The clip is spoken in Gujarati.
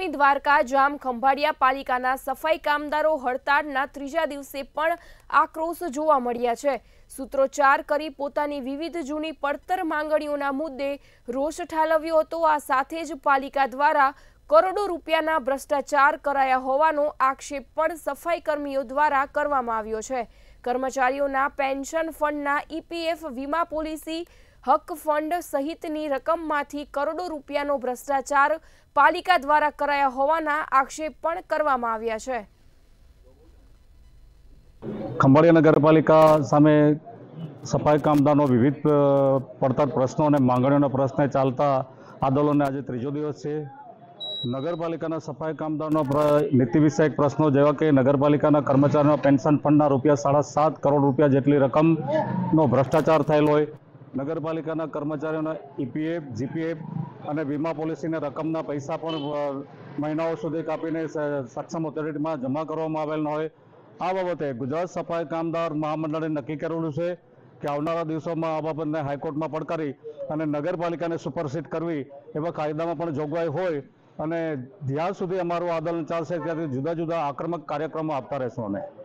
રાજધાની દ્વારકા જામ ખંભાળિયા પાલિકાના સફાઈ કામદારો હડતાળના ત્રીજા દિવસે પણ આક્રોશ જોવા મળ્યા છે। સૂત્રોચ્ચાર કરી પોતાની વિવિધ જૂની પડતર માંગણીઓના મુદ્દે રોષ ઠાલવ્યો હતો। આ સાથે જ પાલિકા દ્વારા કરોડો રૂપિયાના ભ્રષ્ટાચાર કરાયા હોવાનો આક્ષેપ પણ સફાઈ કર્મીઓ દ્વારા કરવામાં આવ્યો છે। કર્મચારીઓના પેન્શન ફંડના ઈપીએફ વીમા પોલિસી હક ફંડ સહિતની રકમમાંથી કરોડો રૂપિયાનો ભ્રષ્ટાચાર પાલિકા દ્વારા કરાયા હોવાના આક્ષેપ પણ કરવામાં આવ્યા છે। ખંભાળિયા નગરપાલિકા સામે સફાઈ કામદારોનો વિવિધ પડતર પ્રશ્નો અને માંગણીઓના પ્રશ્ને ચાલતા આંદોલનને આજે ત્રીજો દિવસ છે। નગરપાલિકાના સફાઈ કામદારોનો નીતિ વિષયક પ્રશ્નો જેવા કે નગરપાલિકાના કર્મચારીઓના પેન્શન ફંડના ₹7.5 કરોડ રૂપિયા જેટલી રકમનો ભ્રષ્ટાચાર થયેલો હોય, નગરપાલિકાના કર્મચારીઓના ઈપીએફ, જીપીએફ અને વીમા પોલિસીના રકમના પૈસા પણ મહિનાઓ સુધી કાપીને સક્ષમ ઓથોરિટીમાં જમા કરવામાં આવેલ ન હોય। આ બાબતે ગુજરાત સફાઈ કામદાર મહામંડળે નક્કી કરેલું છે કે આવનારા દિવસોમાં આ બાબતને હાઈકોર્ટમાં પડકારી અને નગરપાલિકાને સુપરસીડ કરવી એવા કાયદામાં પણ જોગવાઈ હોય અને જ્યાં સુધી અમારું આંદોલન ચાલશે ત્યાંથી જુદા જુદા આક્રમક કાર્યક્રમો આપતા રહેશું અમે।